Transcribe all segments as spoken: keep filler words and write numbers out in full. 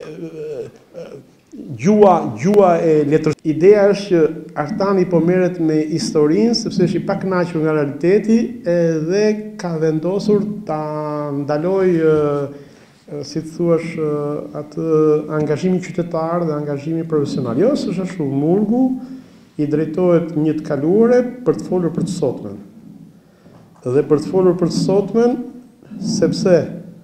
gjua, gjua e letrës. Ideja është që Artani po merret me historinë, sepse është i pa kënaqur nga realiteti edhe ka vendosur ta ndalojë, si të thuash, atë angazhimin qytetar dhe angazhimin profesional. Jo, s'është ashtu, Murgu i drejtohet një të kaluare për të folur për të sotmen. Dhe për të folur për të sotmen, sepse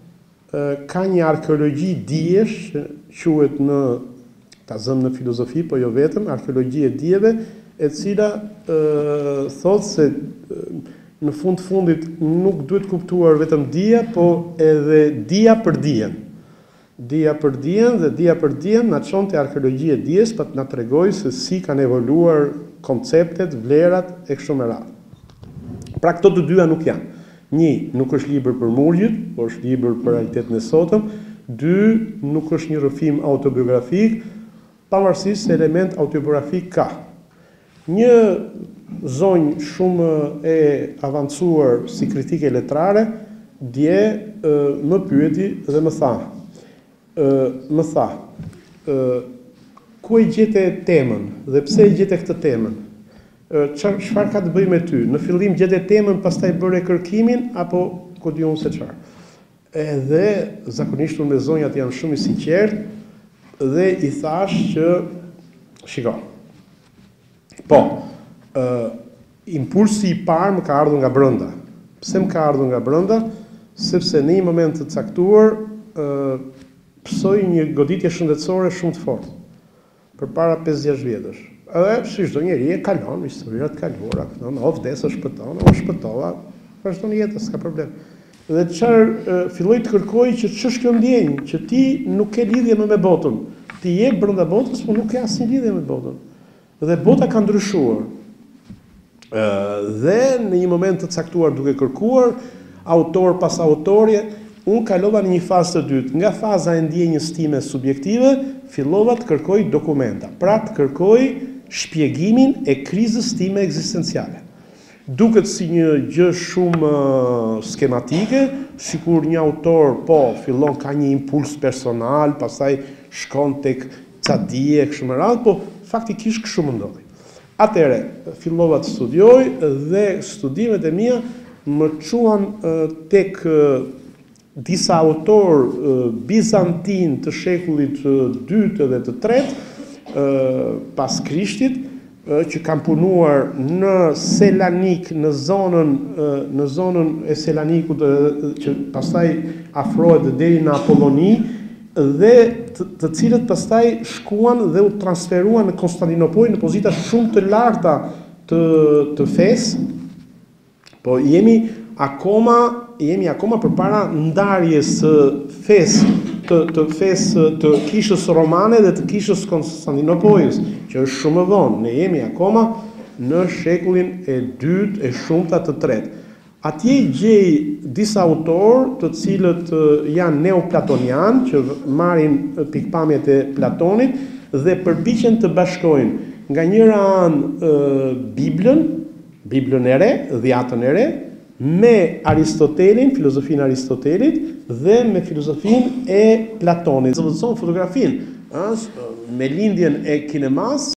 ka një arkeologji dijesh, quhet në ta zëm në filozofi, po jo vetëm, arkeologji e dijeve, e cila e, thotë se e, në fund fundit nuk duhet kuptuar vetëm dija, po edhe dija për dijen. Dija për dijen dhe dija për dijen na çon te arkeologjia e dijes për të na tregojë se si kanë evoluar konceptet, vlerat e kështu me radhë. Pra këto të dyja nuk janë. Një, nuk është libër për murgjit, por është libër për realitetin e sotëm. Dy, nuk është një rrëfim autobiografik, pavarësisht se element autobiografik ka. Një zonjë shumë e avancuar si kritike letrare, dje e, më pyeti dhe më tha, e, më tha, e, ku e gjete temën dhe pse e gjete këtë temën? Çfarë ka të bëjë me ty? Në fillim gjete temën, pastaj bëre kërkimin, apo ku di unë se çfarë? Edhe zakonisht unë me zonjat janë shumë i sinqert dhe i thash që shiko. Po, uh, impulsi i parë më ka ardhur nga brenda. Pse më ka ardhur nga brenda? Sepse në një moment të caktuar uh, psoj një goditje shëndetësore shumë të fortë përpara pesë gjashtë vjetësh. Edhe si çdo njeri e kalon historira të kaluara, thonë, o vdes është shpëton, o shpëtova, vazhdon jetën, s'ka problem. Dhe çfarë filloi të kërkoj që ç'është kjo ndjenjë, që ti nuk ke lidhje më me botën. Ti je brenda botës, por nuk ke asnjë lidhje me botën. Dhe bota ka ndryshuar. Ë dhe në një moment të caktuar duke kërkuar autor pas autorje, unë kalova në një fazë të dytë. Nga faza e ndjenjës time subjektive, fillova të kërkoj dokumenta. Pra të kërkoj shpjegimin e krizës time ekzistenciale. Duket si një gjë shumë uh, skematike, sikur një autor po fillon ka një impuls personal, pastaj shkon tek ca dije kështu me radhë, po faktikisht kështu më ndodhi. Atëherë fillova të studioj dhe studimet e mia më çuan uh, tek uh, disa autor uh, bizantin të shekullit uh, dytë dhe të tretë, pas Krishtit, që kam punuar në Selanik, në zonën në zonën e Selanikut, që pastaj afrohet deri në Apolloni, dhe të, të cilët pastaj shkuan dhe u transferuan në Konstantinopol në pozita shumë të larta të të fesë. Po jemi akoma jemi akoma përpara ndarjes së fesë të, të fesë të kishës romane dhe të kishës Konstantinopolës, që është shumë e vonë. Ne jemi akoma në shekullin e dytë e shumta të tretë. Atje gjej disa autorë të cilët janë neoplatonian, që marrin pikpamjet e Platonit dhe përpiqen të bashkojnë nga njëra anë Biblën, Biblën e re, Dhjatën e re, me Aristotelin, filozofinë Aristotelit dhe me filozofinë e Platonit. Zëvendëson fotografinë me lindjen e kinemas